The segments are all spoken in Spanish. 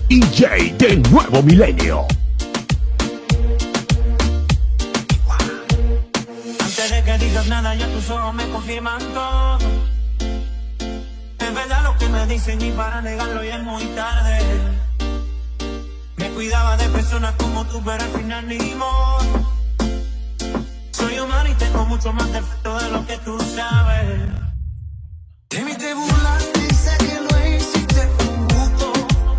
DJ del nuevo milenio. Antes de que digas nada, ya tus ojos me confirman todo. Es verdad lo que me dicen y para negarlo ya es muy tarde. Me cuidaba de personas como tú, pero al final ni modo. Soy humano y tengo mucho más defecto de lo que tú sabes. De mí te burlaste y sé que lo hiciste con gusto.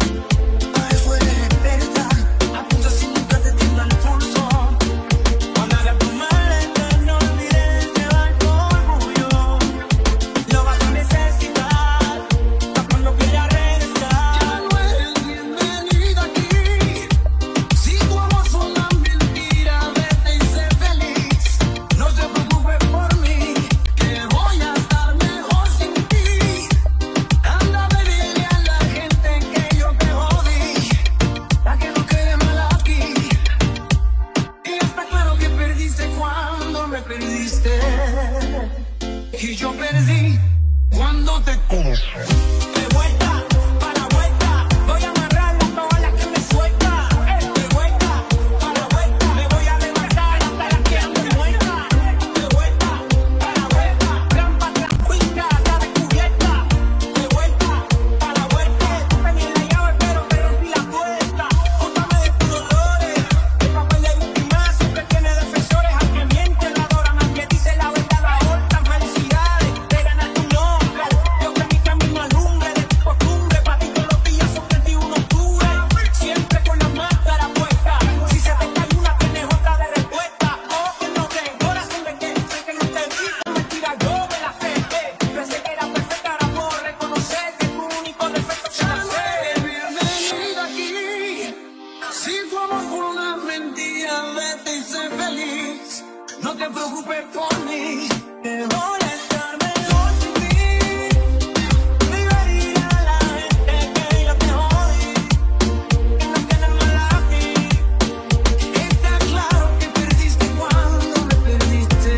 A eso eres experta, apunta si nunca te tiembla el pulso. Cuando hagas tu maleta no olvides llevar tu orgullo. Lo vas a necesitar para cuando quieras regresar. Ya no eres bienvenida aquí. Si tu amor fue una mentira, vete y sé feliz. No te preocupes por mí, que voy a estar mejor sin ti. Anda a pedirle a la gente que yo te jodí, para que no quede mal aquí. Y está claro que perdiste cuando me perdiste, y yo perdí cuando te conocí. De vuelta, para la vuelta, voy a amarrar todas las que me suelta. De vuelta, para la vuelta, me voy a levantar hasta las que ando muerta. De vuelta, para la vuelta, trampa, trampuita, está descubierta. De vuelta, para la vuelta, tú tenías la llave pero te rompí la puerta. Ótame de tus dolores, el papel de víctima siempre tiene defensores. Al que miente la adoran, al que dice la verdad la abortan. Felicidades, te ganaste un hombre. Yo que mi camino alumbre de tu costumbre. Pa' ti todos los días son 31 de octubre. Siempre con la máscara puesta. Si se te cae una, tienes otra de respuesta. Oh, que no te corazón de que sé que no te vi. Mentira, yo me la acepté. Pensé que era perfecta, ahora puedo reconocer que tu único defecto es la fe. Bienvenida aquí. Si tu amor fue una mentira, vete y sé feliz. No te preocupes por mí, que voy a estar mejor sin ti. Diría a la gente que yo te jodí, que no quede mal aquí. Está claro que perdiste cuando me perdiste,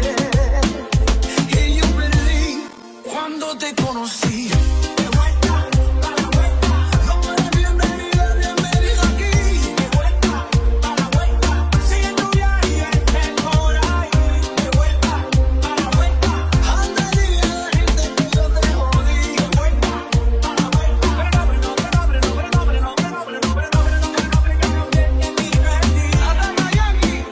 y yo perdí cuando te conocí. De vuelta, para la vuelta, no eres bienvenida, bienvenida aquí. De vuelta, para la vuelta, sigue tu viaje y vete por ahí. De vuelta, para la vuelta, anda y dile a la gente que yo te jodí. De vuelta, para la vuelta, pero no, que me perdí. Hasta Miami.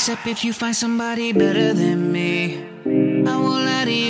accept if you find somebody better than me. I won't lie to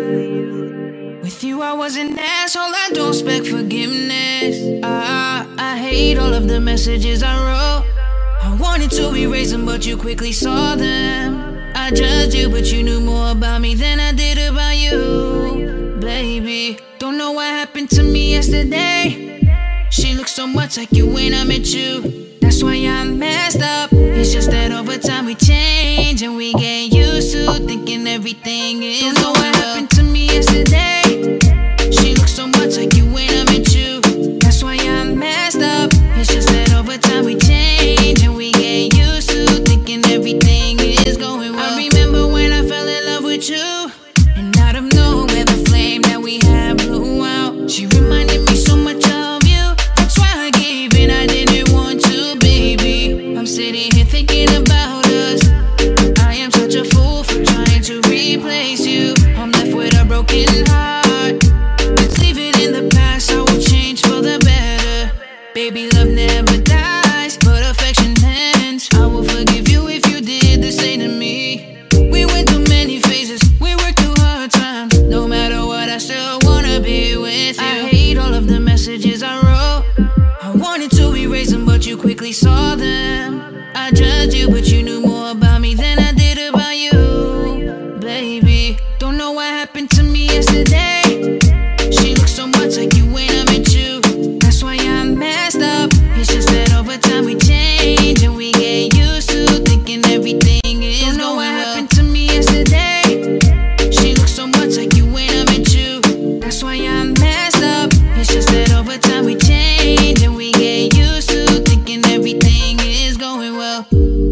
you. With you I was an asshole, I don't expect forgiveness. I hate all of the messages I wrote. I wanted to erase them, but you quickly saw them. I judged you, but you knew more about me than I did about you. Baby, don't know what happened to me yesterday. She looks so much like you when I met you. That's why I'm messed up. It's just that over time we change and we get used to thinking everything is. Don't know what happened to me yesterday. She looks so much like you when I met you. That's why I'm messed up. It's just that over time we change and we get used to thinking everything is going well. I remember when I fell in love with you, and out of nowhere the flame that we had blew out. She reminded me so much of you. That's why I gave in. I didn't want to, baby. I'm sitting here thinking about us. I am such a fool for trying to replace you. I'm left with a broken heart. Let's leave it in the past. I will change for the better. Baby, love never dies, but affection ends. I will forgive you if you did the same to me. We went through many phases, we worked through hard times. No matter what, I still wanna be with you. I hate all of the messages I wrote. I wanted to erase them, but you quickly saw them. I judged you, but you knew more about me than I did about you. Baby, don't know what happened to me yesterday. She looks so much like you when I met you. That's why I'm messed up. It's just that over time we change and we get used to thinking everything is. Don't know what happened to me yesterday. She looks so much like you when I met you. That's why I'm messed up. It's just that over time we change and we get used to thinking everything is going well.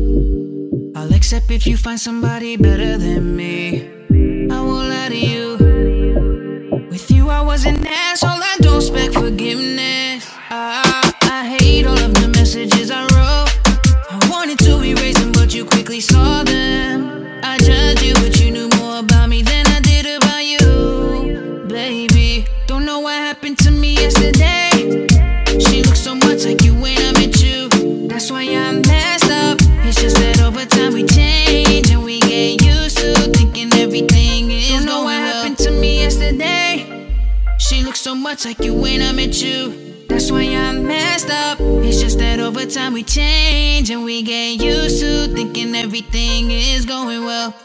I'll accept if you find somebody better than me. I won't lie to you. With you I was an asshole, I don't expect forgiveness. I hate all of the messages I wrote. I wanted to erase them, but you quickly saw them. I judged you, but you knew more about me than I did about you. Baby, don't know what happened to me yesterday. She looks so much like you when I met you. That's why I'm messed up. It's just that over time we change and we get used to thinking everything is. Don't know what happened to me yesterday. She looks so much like you when I met you. That's why I'm messed up. It's just that over time we change and we get used to thinking everything is going well.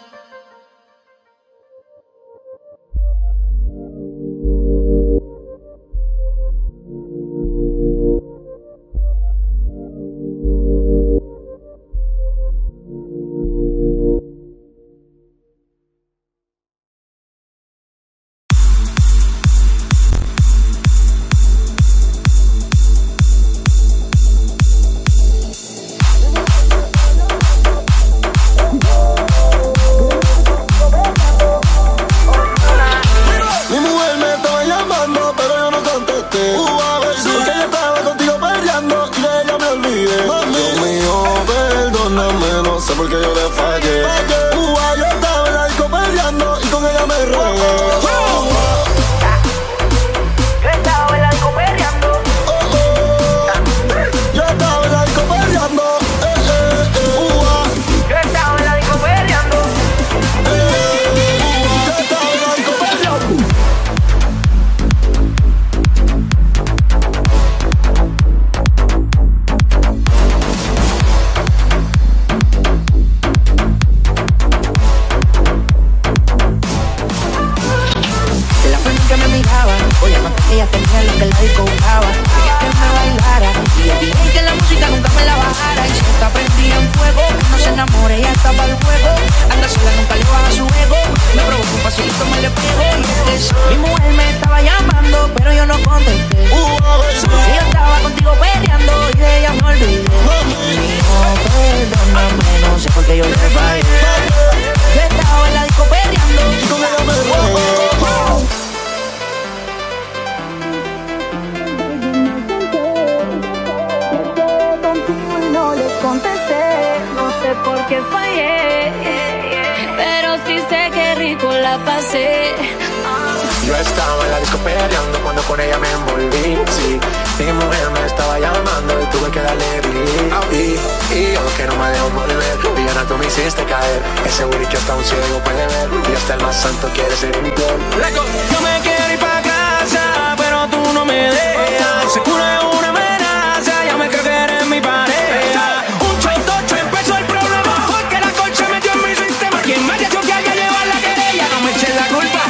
Porque yo le fallé. Yo estaba en la disco peleando y con ella me regué. Yo estaba en la disco peleando. Yo estaba en la disco peleando. Yo estaba en la disco peleando. Yo estaba en la disco peleando. Ella tenía lo que la disco buscaba. Quería que me bailara y el DJ que la música nunca me la bajara. Y si está prendida en fuego, no se enamore, ella está para el juego. Anda sola, nunca le baja su ego. Me provoca un pasito, me le pego. Y es mi mujer me estaba llamando, pero yo no contesté. Y yo estaba contigo peleando y de ella me olvidé. No, perdóname, no sé por qué yo le fallé. Yo estaba en la disco peleando y con ella me regué. Contesté, no sé por qué fallé, pero sí sé que rico la pasé. Yo estaba en la disco peleando cuando con ella me envolví, sí. Mi mujer me estaba llamando y tuve que darle delete. Y yo que no me dejo volver. Villana, tú me hiciste caer. Ese burrico hasta un ciego puede ver. Y hasta el más santo quiere ser mi piel. Yo me quiero ir pa' casa, pero tú no me dejas. Seguro es una amenaza, ya me creo que eres mi pareja. Un chotocho empezó el problema, porque la concha metió en mi sistema. Quien me haya hecho que haya llevar la querella, no me eches la culpa,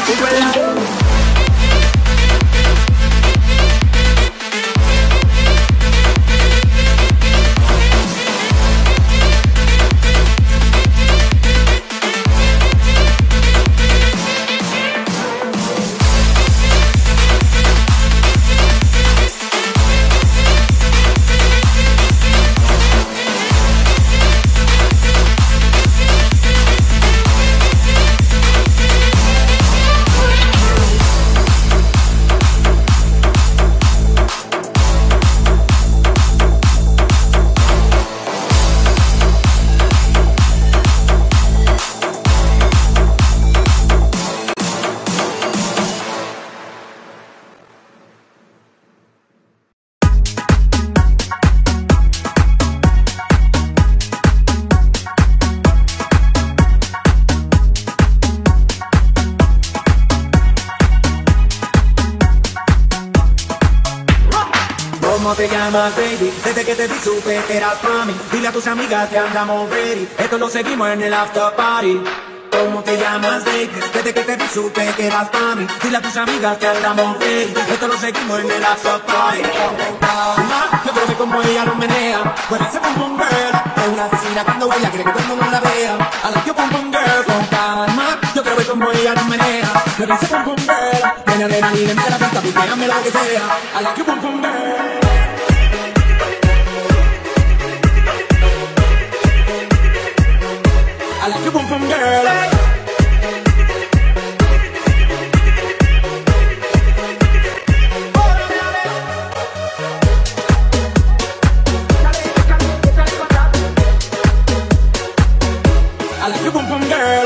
¿Cómo te llamas, baby? Desde que te vi supe que eras pa' mí. Dile a tus amigas que andamos ready. Esto lo seguimos en el after party. ¿Cómo te llamas, baby? Desde que te vi supe que eras pa' mí. Dile a tus amigas que andamos ready. Esto lo seguimos en el after party. Yo creo que como ella lo menea, puede ser pum pum girl. Es una asesina cuando ella quiere que todo el mundo la vea. I like you pum pum girl, con calma. Yo creo que como ella lo menea, puede ser pum pum girl. Tiene adrenalina en la pista, pícame lo que sea. I like you pum pum girl. I like you, boom, boom, girl. I like you, boom, boom, girl.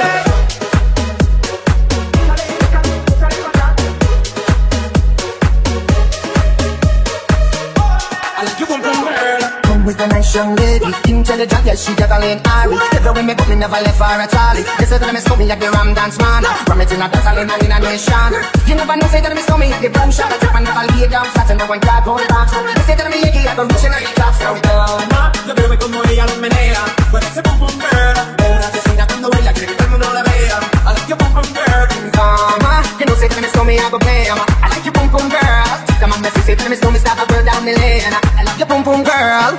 I like you, boom, boom, girl. Come with a nice young lady, intelligent, yes, she got a lane Ari. Never when me but me never left her at all. They say that me saw me at the Ram Dance Man. From it in a dance, in a nation. You never know, say that me saw me at the boom shop. I trip and never lay down flat and no one grab hold back. They say that me yegi at the rich and I eat off. So yo veo como ella lo menea. Puede ser pum pum girl. Una asesina cuando ella quiere que todo el mundo la vea. I like you, pum pum girl. You know, say that me saw me, I go play. I like you, pum pum girl. Come on, me say that me saw me start a girl down the lane. I like you, pum pum girl.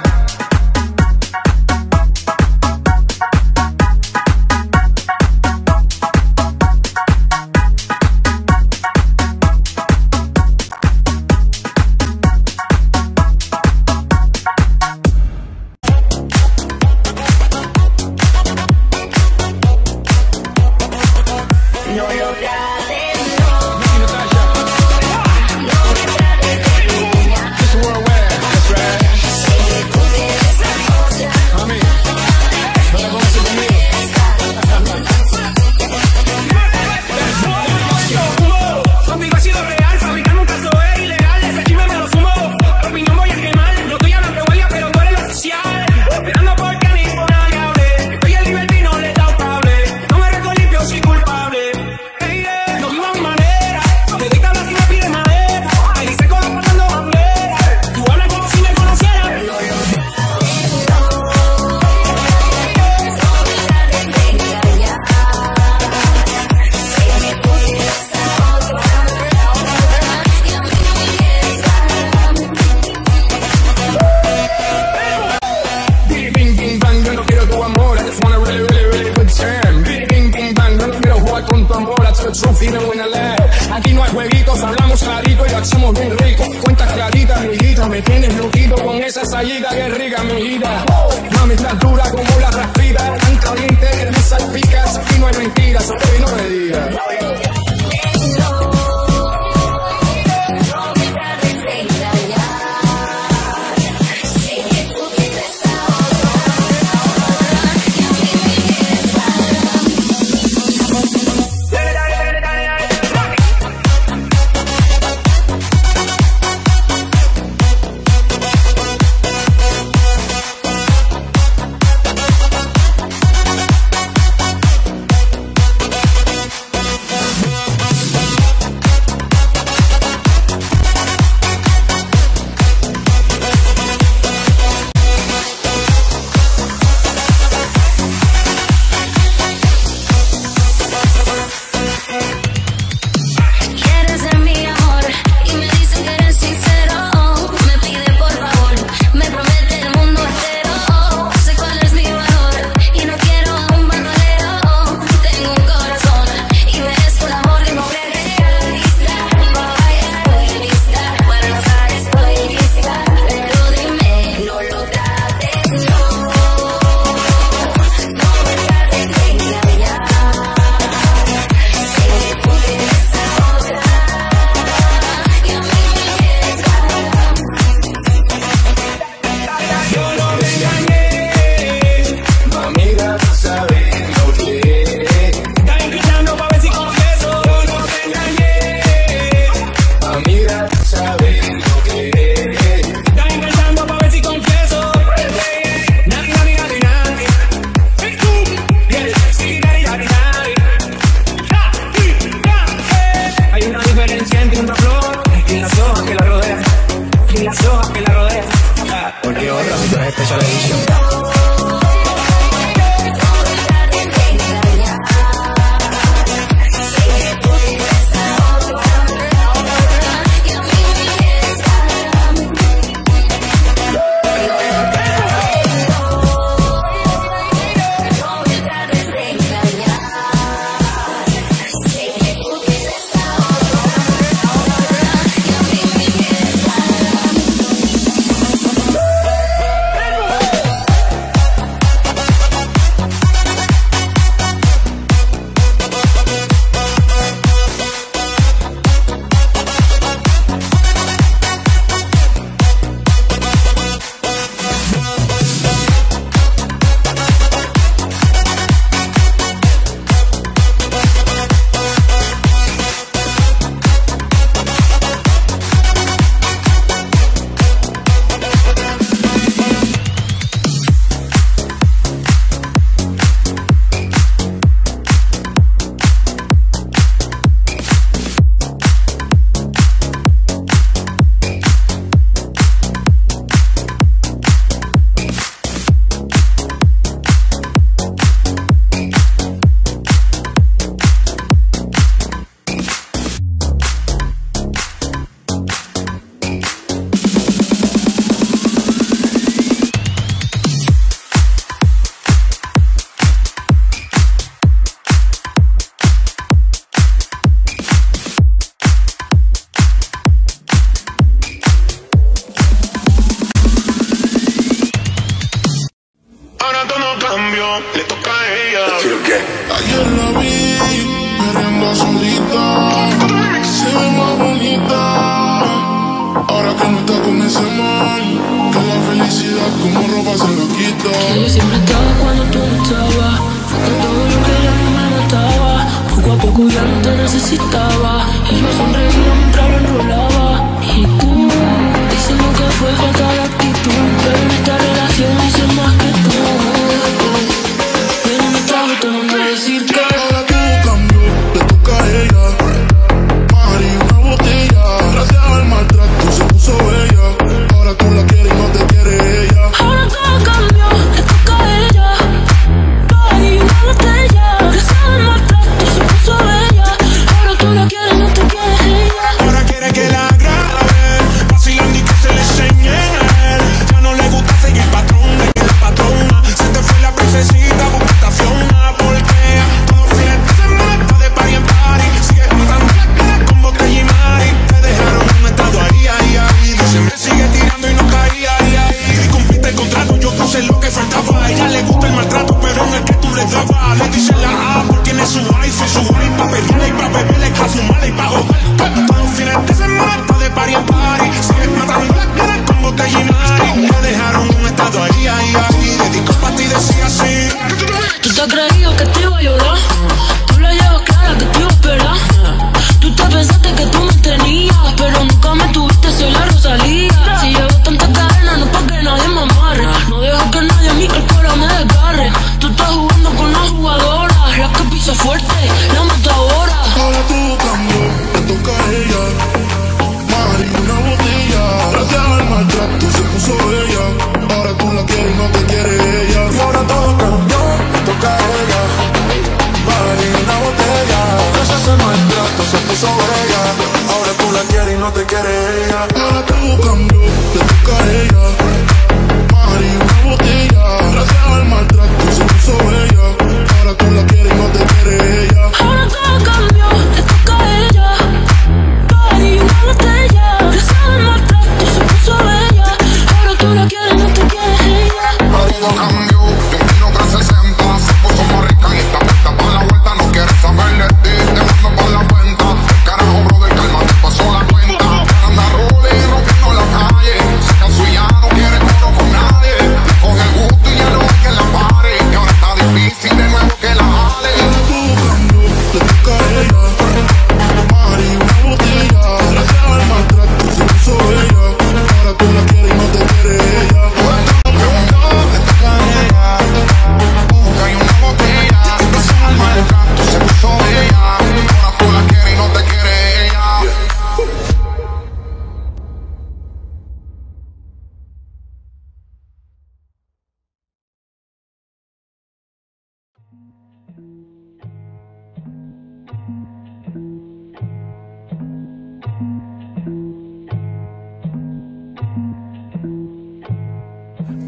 Aquí no hay jueguitos, hablamos clarito y lo hacemos bien rico. Cuentas claritas, amiguita, me tienes loquito con esa salida que rica, amiguita. Mami, estás dura como la raspita, tan caliente que me salpicas. Aquí no hay mentiras, solo no me digas. saber lo que es. Están pensando pa' ver si confieso. Hay una diferencia entre una flor y las hojas que la rodean. Y las hojas que la rodean. Porque otra si trae especial edición. Le toca a ella. Ayer la vi, perreando solita, se ve más bonita. Ahora que no está con ese man, que la felicidad como ropa se lo quita. Que yo siempre estaba cuando tú no estabas. Fue todo lo que ya no me mataba. Poco a poco ya no te necesitaba. Y yo sonreía mientras lo enrolaba. Y tú, diciendo que fue falta de actitud, pero en esta relación hice más que tú. Tengo que decir que ahora todo cambió, le toca a ella. Mari, una botella, gracias al maltrato se puso bella. Ahora tú la quieres y no te quiere ella. ahora todo cambió, le toca a ella. Mari, una botella, gracias al maltrato se puso bella. Ahora tú la quieres y no te quiere ella. Ahora quiere que la grabe, vacilando y que se le enseñe a él. Ya no le gusta seguir patrón, de que la patrona se te fue la princesita, busca Fiona. Lo que faltaba, a ella le gusta el maltrato, pero no es que tú le dabas. Le dice la A porque tiene su wifi, su wifi pa' perderla y pa' beberla y pa' fumarla y pa' joder. Todos los fines de semana está de party en party. Sigue matando con botella y nari. Me dejaron un estado ahí. Dedico pa' ti decía así. Tú te has creído que te iba a llorar. Tú la llevas clara que te iba a esperar. Tú te pensaste que tú me tenías, pero nunca me tuviste, soy la Rosalía. Si llevo tanta cadena no es pa' que nadie me amarre. No dejo que nadie a mí el corazón me desgarre. Tú estás jugando con una jugadora, la que pisa fuerte, la matadora. Ahora todo cambió, le toca a ella. Mari, una botella, gracias al maltrato se puso bella. Ahora tú la quieres y no te quiere ella. Y ahora todo cambió, le toca a ella. Mari, una botella, gracias al maltrato se puso bella. Ahora tú la quieres y no te quiere ella. Ahora todo cambió, le toca a ella. Mari, una botella, gracias al maltrato se puso bella. Ahora tú la quieres y no te quiere ella. Ahora todo cambió, le toca a ella. Mari, una botella, gracias al maltrato se puso bella. Ahora tú la quieres y no te quiere ella. Todo cambió, de un kilo 360 se puso más rica y está puesta para la vuelta. No quiere saber de ti, te mando para la cuenta. El carajo, brother, calma, te pasó la cuenta. Anda rolling, rompiendo la calle.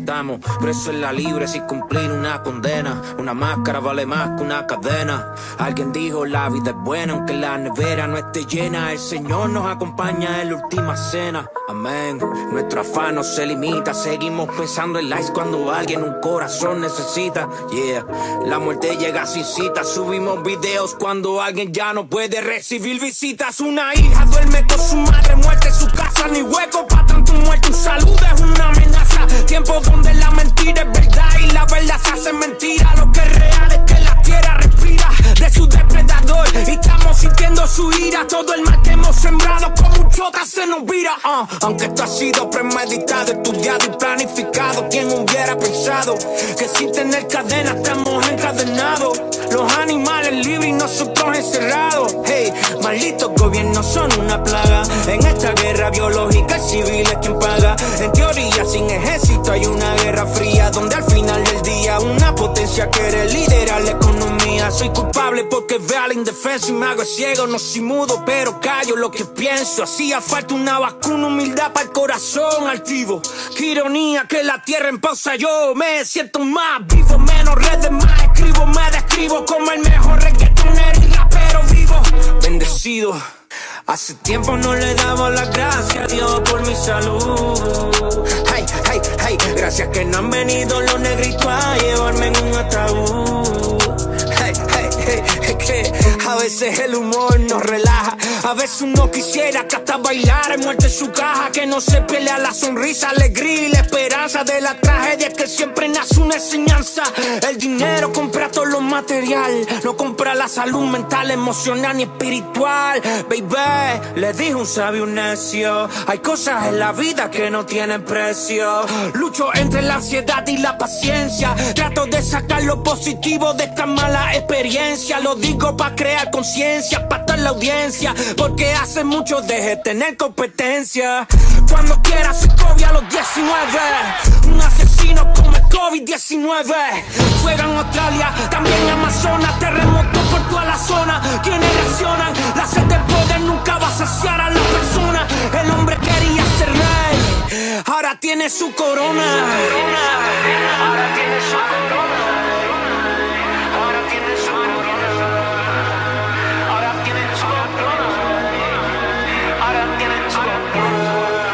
estamos presos en la libre sin cumplir una condena. Una máscara vale más que una cadena. Alguien dijo la vida es buena aunque la nevera no esté llena. El Señor nos acompaña en la última cena. Amén. Nuestro afán no se limita. Seguimos pensando en likes cuando alguien un corazón necesita. Yeah. La muerte llega sin cita. Subimos videos cuando alguien ya no puede recibir visitas. Una hija duerme con su madre muerta en su casa. Ni hueco para tanto muerto. Un saludo es una amenaza. Tiempo donde la mentira es verdad y la verdad se hace mentira. Lo que es real es que la tierra respira de su depredador y estamos sintiendo su ira. Todo el mal que hemos sembrado como un chota se nos vira. Aunque esto ha sido premeditado, estudiado y planificado, ¿quién hubiera pensado que sin tener cadena estamos encadenados? Los animales libres y nosotros encerrados. Hey, malditos gobiernos son una plaga. En esta guerra biológica el civil es quien paga. En teoría sin ejército hay una guerra fría, donde al final del día una potencia quiere liderar la economía. Soy culpable porque veo a la indefensa y me hago ciego. No soy mudo pero callo lo que pienso. Hacía falta una vacuna, humildad para el corazón altivo. Qué ironía que la tierra en pausa. Yo me siento más vivo, menos redes, más escribo. Me describo como el mejor reggaetonero y rapero vivo. Bendecido. Hace tiempo no le daba las gracias a Dios por mi salud. Hey, hey, hey, gracias que no han venido los negritos a llevarme en un ataúd. Hey, hey, hey, es que a veces el humor nos relaja. A veces uno quisiera que hasta bailar en muerte en su caja. Que no se pelea la sonrisa, alegría y la esperanza de la tragedia, que siempre nace una enseñanza. El dinero compra todo lo material, no compra la salud mental, emocional ni espiritual. Baby, le dijo un sabio necio, hay cosas en la vida que no tienen precio. Lucho entre la ansiedad y la paciencia. Trato de sacar lo positivo de esta mala experiencia. Lo digo para crear conciencia, para estar la audiencia, porque hace mucho dejé tener competencia. Cuando quiera se COVID a los 19. Un asesino como el COVID-19. Fuego en Australia, también en Amazonas. Terremotos por toda la zona. Quienes reaccionan, la sed de poder nunca va a saciar a la persona. El hombre quería ser rey, ahora tiene su corona. Ahora tiene su corona. Ahora tiene su corona. Ahora tiene su corona. Ahora tiene su corona.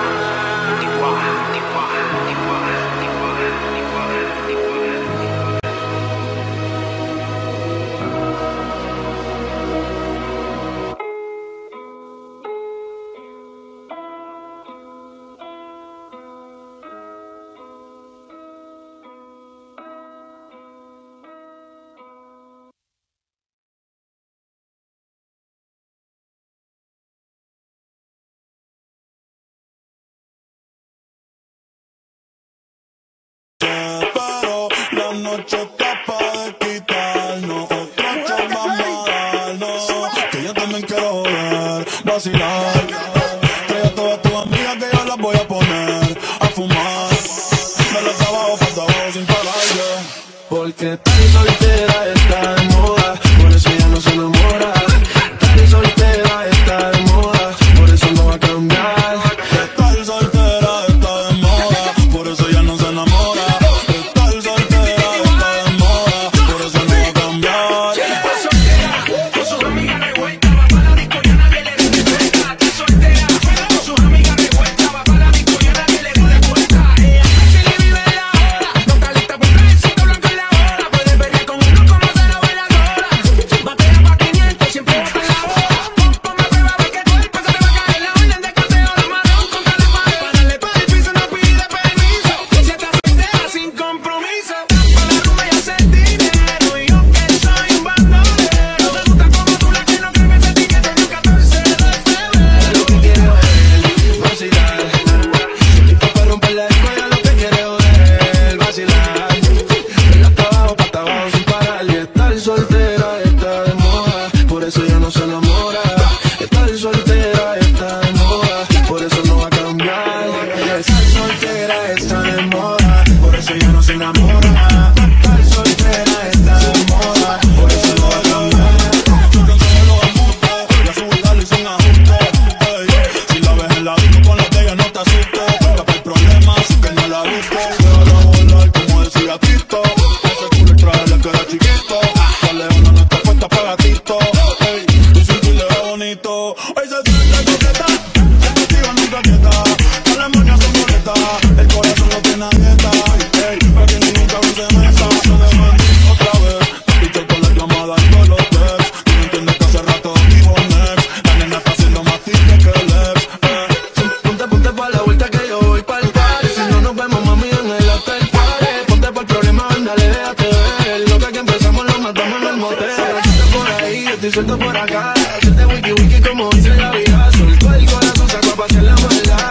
Pero la noche está pa' de quitarnos. Otra chamba vamos a darnos, que yo también quiero ver, vacilar. Trae a todas tus amigas que yo las voy a poner a fumar. Me las abajo, hasta abajo sin parar, yeah. Porque tan soltera está de moda, por eso ella no se enamora. Tan soltera está de moda, por eso no va a cambiar. Estar soltera está de moda, por eso ella no se enamora. La disco con la de ella, no te asustes. Venga, el problema, así que no la busques. suelto por acá. Hacerte wiki wiki como dice la vida. Suelto el corazón, saco a pasear la maldad.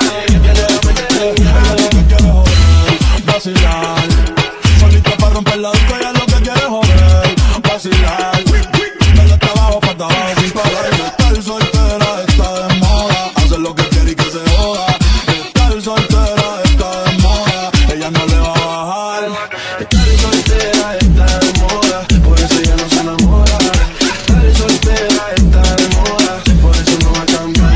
Vacilar, solita para romper la disco, ella lo que quiere es joder. Vacilar, dale hasta abajo, para abajo sin parar. Estar soltera está de moda, hacer lo que quiere y que se joda. Estar soltera está de moda, ella no le va a bajar. Estar soltera está de moda, por eso ella no se enamora. Estar soltera está de moda, por eso no va a cambiar.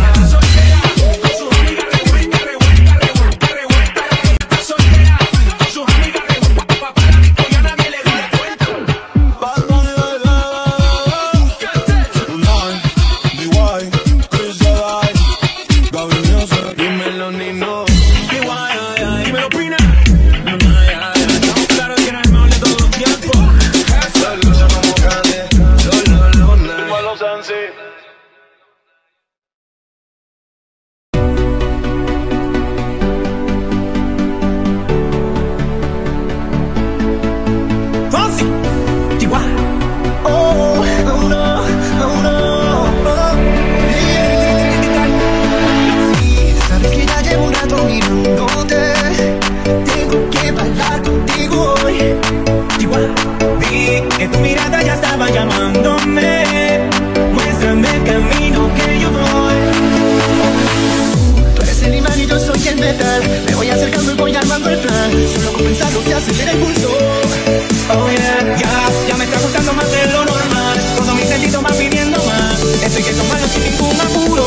Me voy acercando y voy armando el plan. Solo con pensarlo se acelera el pulso. Oh yeah, ya me está gustando más de lo normal. Todos mis sentidos van pidiendo más. Estoy que tomarlo sin ningún apuro.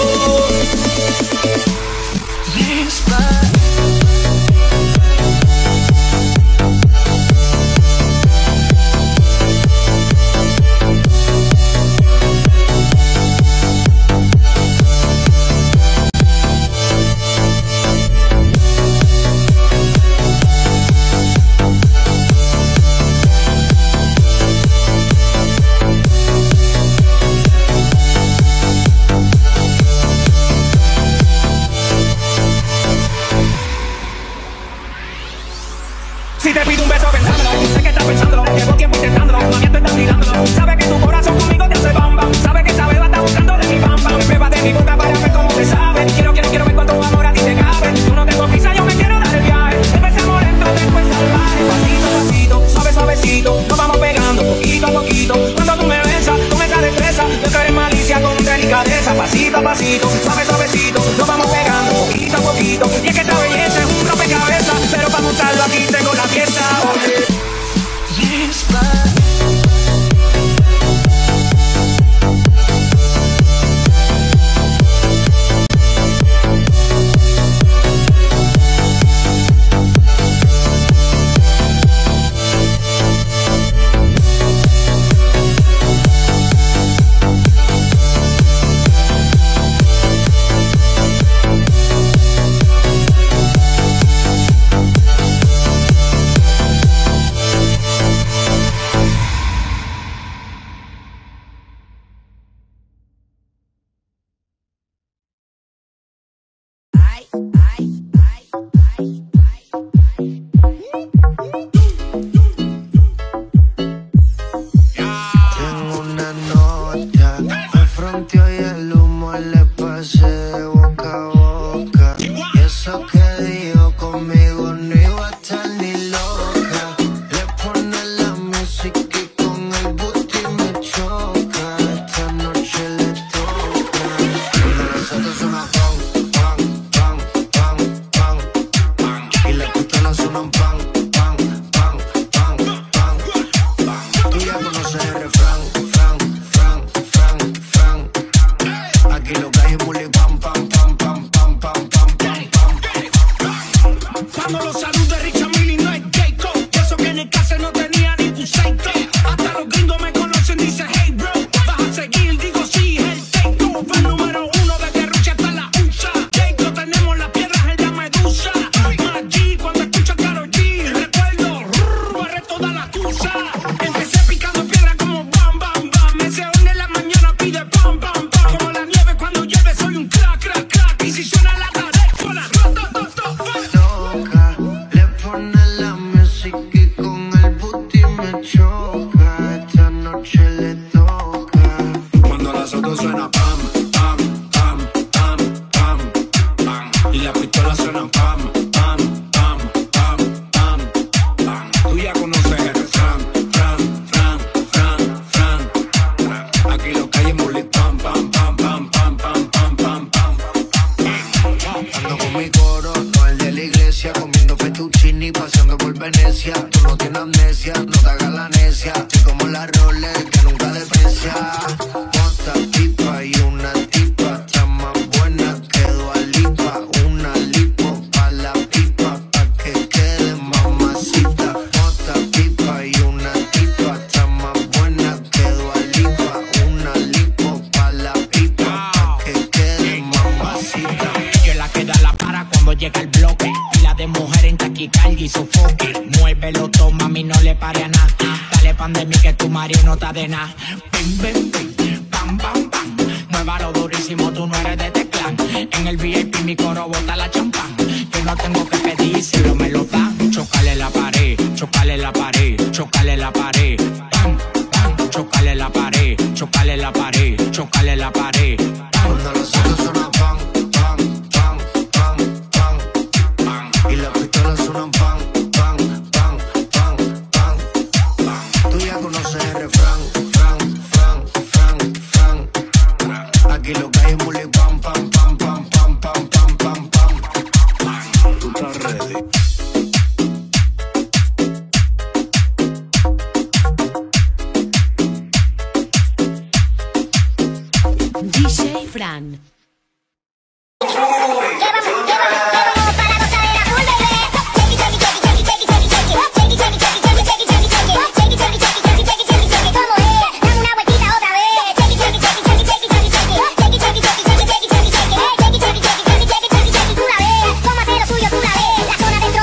Yes, Si te pido un beso pensándolo, sé que estás pensándolo. Llevo tiempo intentándolo, todavía te estás tirándolo. Sabe que tu corazón conmigo te hace bamba. Sabe que esa beba está buscando de mi bamba. Me beba de mi boca para ver cómo te sabe. Quiero ver cuánto amor a ti te cabe. Tú no tengo prisa, yo me quiero dar el viaje. Empezamos lento, después salvaje. Pasito a pasito, suave suavecito. Nos vamos pegando poquito a poquito. Cuando tú me besas, con esa destreza. Yo que eres malicia con delicadeza. Pasito a pasito, suave suavecito. Nos vamos pegando poquito a poquito. Y es que esta belleza es un rompecabezas. Pero para montarlo aquí tengo la pieza. Oye, yes, y las pistolas suenan pam, pam, pam, pam, pam, pam. Tú ya conoces el refrán, fran, fran, fran, fran, fran. Aquí los calles molen pam, pam, pam, pam, pam, pam, pam, pam, pam. Ando con mi coro, no el de la iglesia, comiendo fettuccini, paseando por Venecia. Tú no tienes amnesia, no te hagas la necia. Estoy como la Rolex que nunca deprecia. Otra tipa y una tipa, está más buena que Dua Lipa. Una lipo pa' la pipa, pa' que quede mamacita. Otra tipa y una tipa, está más buena que Dua Lipa. Una lipo pa' la pipa, pa' que quede mamacita. Yo la que da la para cuando llega el bloque. La de mujer en taquicardia y sofoque. Muévelo, toma, mami, no le pare a nada. Dale pan de mí que tu marido no está de nada. Bim, bim, bim, pam, pam, pam. Muévalo durísimo, tú no eres de este clan. En el VIP mi coro bota la champán. Yo no tengo que pedir si lo me lo dan. Chocale la pared, chocale la pared, chocale la pared. Pam, pam, chocale la pared, chocale la pared, chocale la pared. Cuando los hijos suenan pam, pam, pam, pam, pam, pam. Y las pistolas suenan pam, pam, pam, pam, pam, pam. Tú ya conoces el refrán, fran, fran, fran, fran. Aquí lo que hay es mule pam, pam, pam, pam, pam, pam, pam, pam, pam. Tú estás ready. DJ Fran. Tú la ves, cómo hacer lo suyo, tú la ves. La zona dentro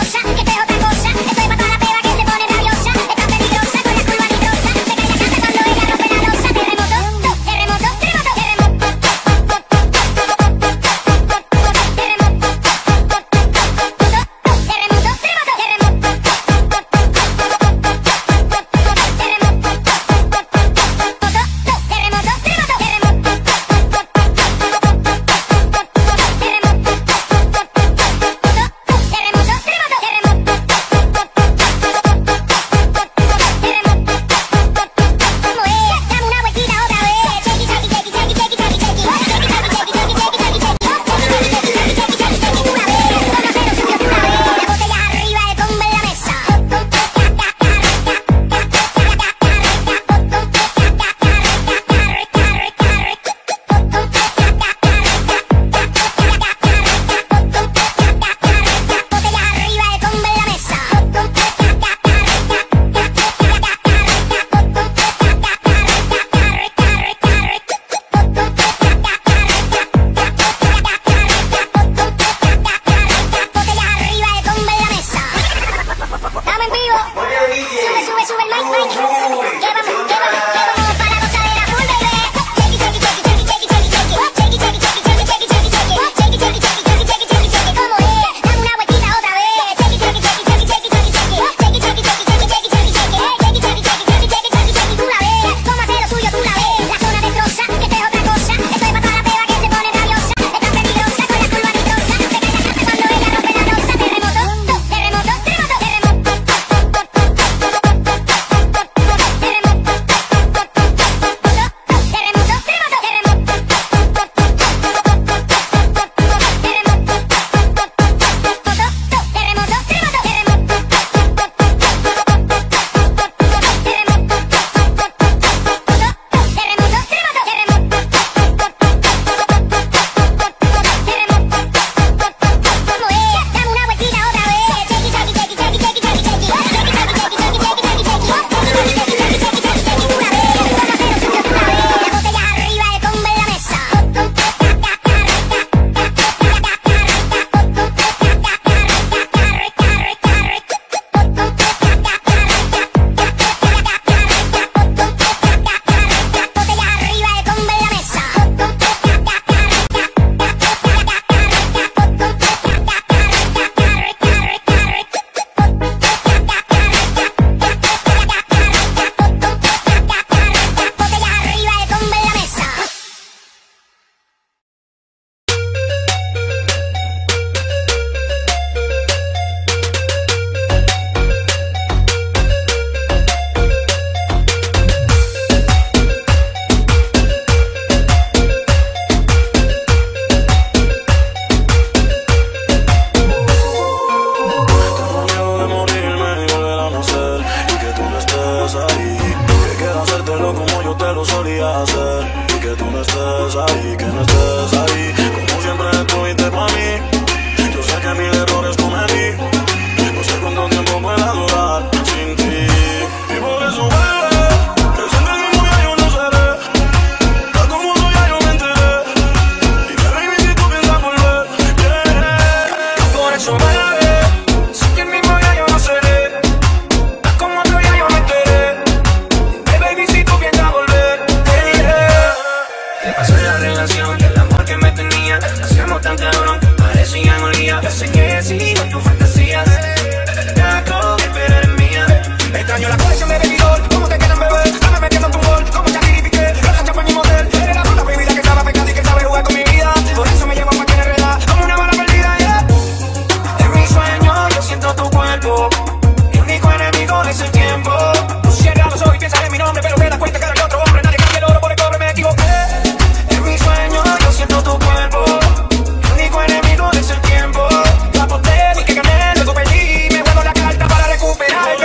eso bebé, sé que el mismo ya yo no seré. Estás como otro ya yo me enteré. Hey baby, si tú piensas volver, hey, yeah. ¿Qué pasó en la relación? Y el amor que me tenía. Hacíamos tan cabrón que parecía un día. Yo sé que sigo en tus fantasías. Taco, pero eres mía. Extraño la colección de bebidor. ¿Cómo te quedan, bebé? Dame metiendo en tu gol. Como Shakira y Piqué. Rosa, champán y motel. Eres la fruta prohibida que sabe pescar y que sabe jugar con mi vida. Por eso me llevo a cualquier enredada. Como una bala perdida, yeah. En mi sueño yo siento tu cuerpo. Mi único enemigo es el tiempo. Tú cierras los ojos y piensas en mi nombre, pero te das cuenta que era otro hombre. Nadie cambia el oro por el cobre, me equivoqué. En mi sueño yo siento tu cuerpo. Mi único enemigo es el tiempo. Yo aposté, fui que gané, luego perdí. Me juego la carta para recuperarte.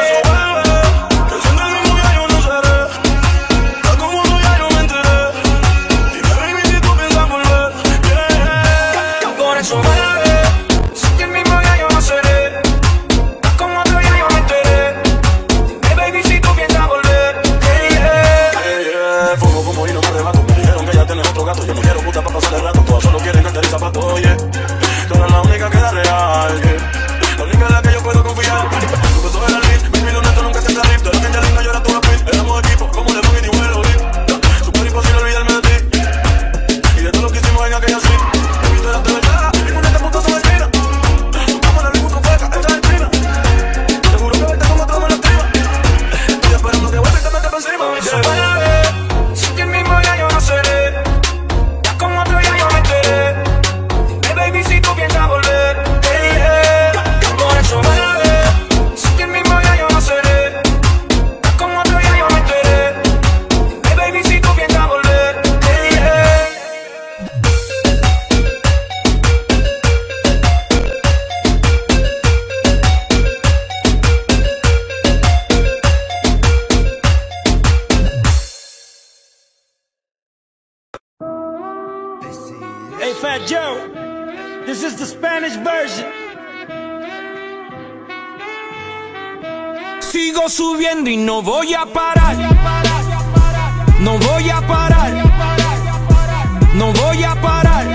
Yo no quiero puta pa' pasar el rato, todas solo quieren cantar y zapatos, yeah. Tú eres la única que da real, yeah. La única en la que yo puedo confiar. Tu beso era el beat, mi vida honesto nunca se rip. De la que ya linda yo era tu rapid. Éramos equipo, como Lebron y Tijuelo, super imposible olvidarme de ti. Y de todo lo que hicimos en aquella suite. Te visto eras de verdad, ninguna de puto se mentira. Buscamos la luz, tu feca, esta es china. Seguro que verte con otro me la estima. Estoy esperando que vuelva y te metes por encima. Se van a ver, si que el mismo ya yo no seré. Como otro ya yo me enteré. Hey baby, si tú piensas volver, hey, yeah. Por eso bebé, sé que el mismo ya yo no seré. Como otro ya yo me enteré. Hey baby, si tú piensas volver, hey, yeah. Hey Fat Joe, this is the Spanish version. Sigo subiendo y no voy a parar. No voy a parar. No voy a parar.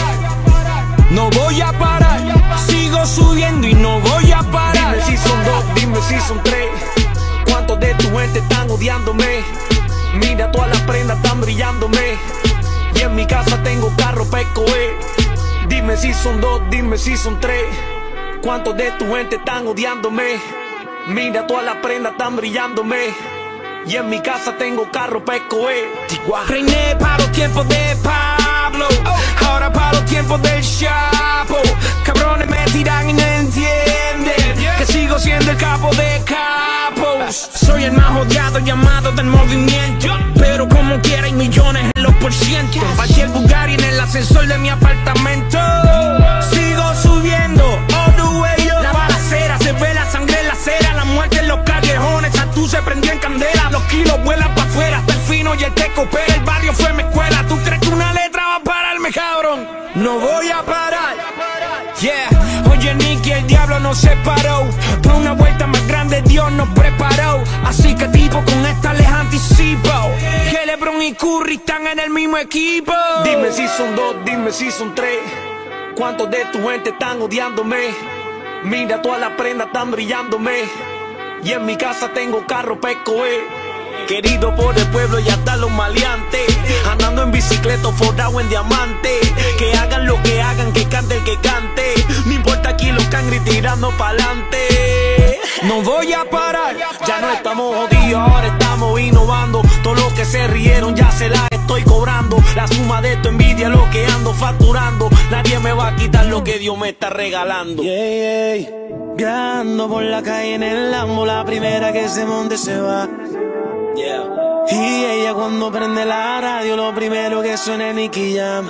No voy a parar. Sigo subiendo y no voy a parar. Dime si son dos, dime si son tres. ¿Cuántos de tu gente están odiándome? Mira, todas las prendas están brillándome. Y en mi casa tengo carro pa' escoger. Dime si son dos, dime si son tres. ¿Cuántos de tu gente están odiándome? Mira, todas las prendas están brillándome. Y en mi casa tengo carro pa' escoger. Reiné para los tiempos de Pablo, ahora para los tiempos del Chapo. Cabrones me tiran y no entienden que sigo siendo el capo de capos. Soy el más odiado llamado del movimiento, pero como quiera hay millones en los porcientos. Bajé el Bugatti en el ascensor de mi apartamento. Sigo subiendo, all the way up. La balacera, se ve la sangre en la acera. La muerte en los callejones, Santú se prendió en candela. Los kilos vuelan pa' afuera, hasta el fino y el te coopera. El barrio fue mi escuela, ¿tú crees que una letra va a pararme, cabrón? No voy a parar, yeah. Oye Nicky, el diablo nos separó. Por una vuelta más grande Dios nos preparó. Así que tipo con esta les anticipo que LeBron y Curry están en el mismo equipo. Dime si son dos, dime si son tres. ¿Cuántos de tu gente están odiándome? Mira, todas las prendas están brillándome. Y en mi casa tengo carro pa' escoger. Querido por el pueblo y hasta los maleantes. Andando en bicicleta forrado en diamante. Que hagan lo que hagan, que cante el que cante. No importa aquí los cangri tirando pa'lante. No voy a parar. Ya no estamos jodidos, ahora estamos innovando. Todos los que se rieron ya se la estoy cobrando. La suma de tu envidia lo que ando facturando. Nadie me va a quitar lo que Dios me está regalando. Yeah, yeah. Viajando por la calle en el Lambo, la primera que se monte se va. Yeah. Y ella cuando prende la radio, lo primero que suena es Nicky Jam.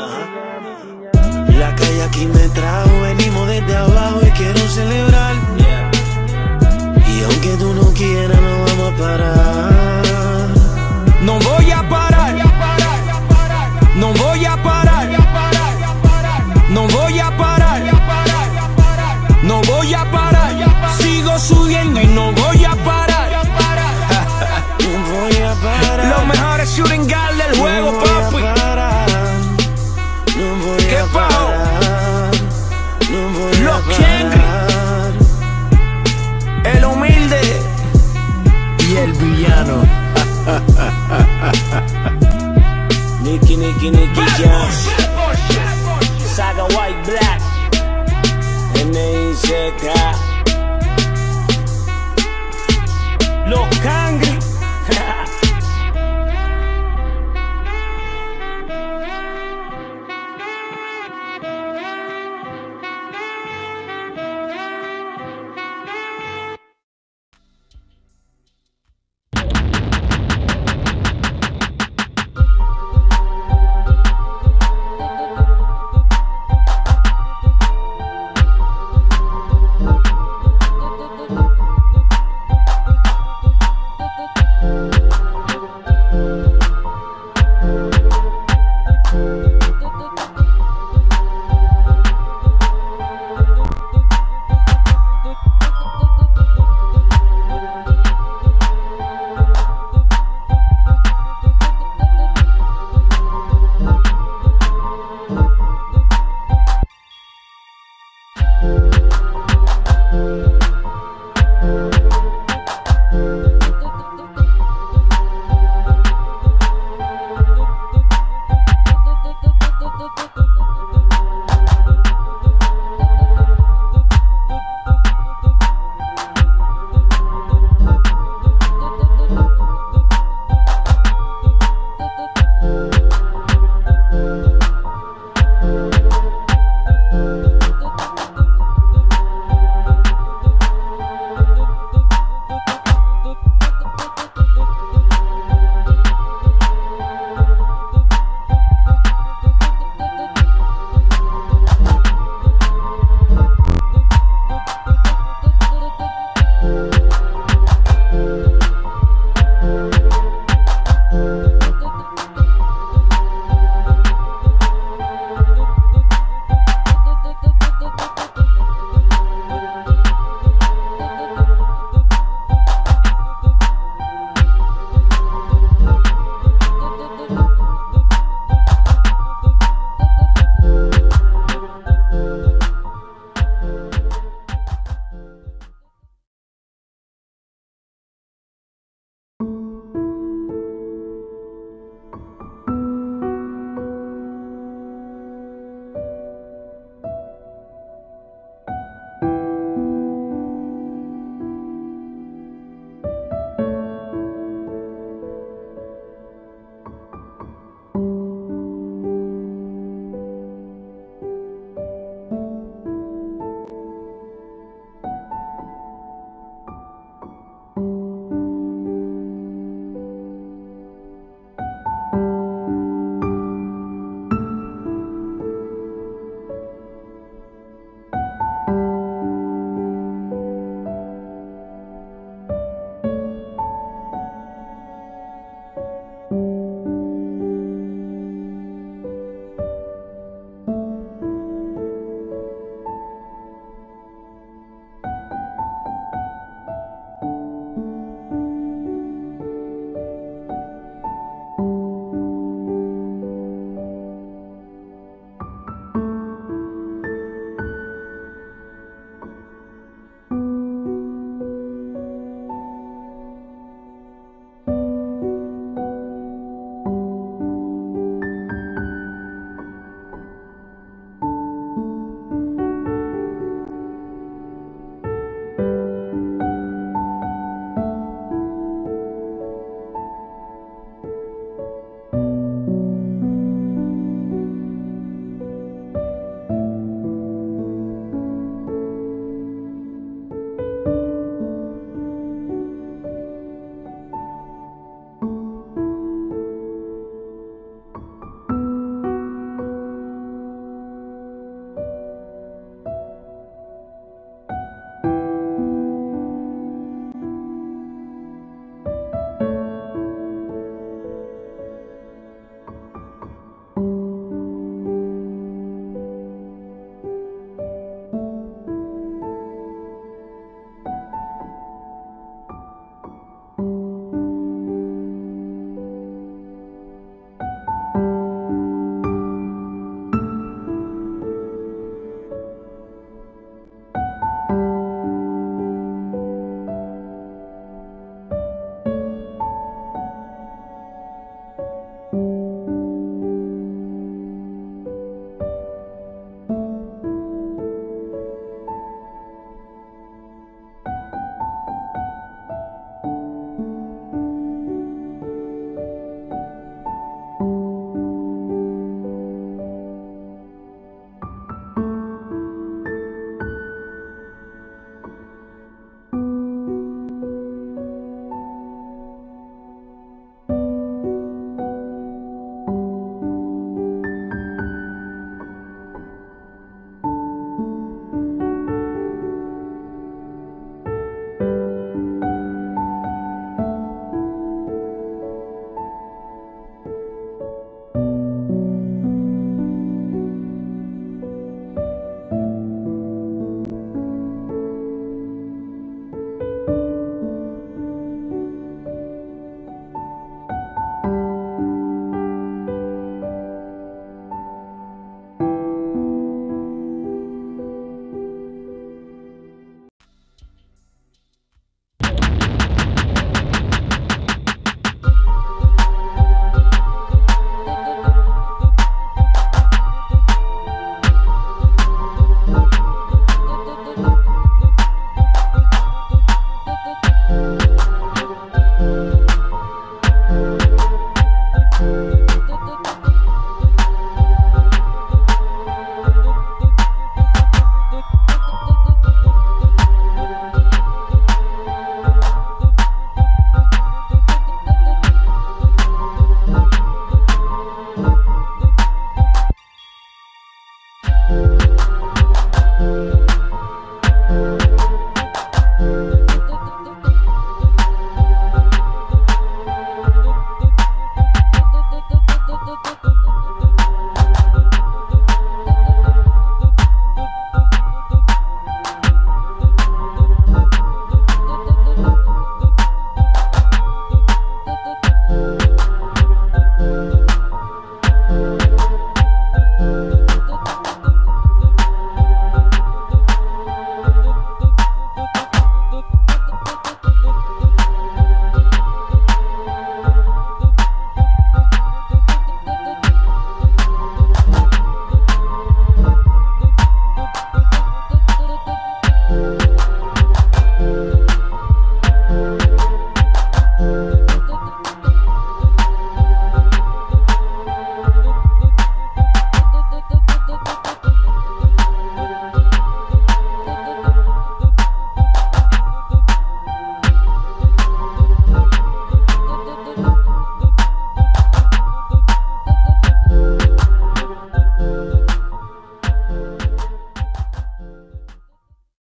La calle aquí me trajo, venimos desde abajo y quiero celebrar. Y aunque tú no quieras, no vamos a parar. No voy a parar. No voy a parar. No voy a parar. No voy a parar. Sigo subiendo y no voy a parar. No voy a parar. Los mejores shooting guard del juego, no papi. No voy ¿Qué a parar. No voy seca.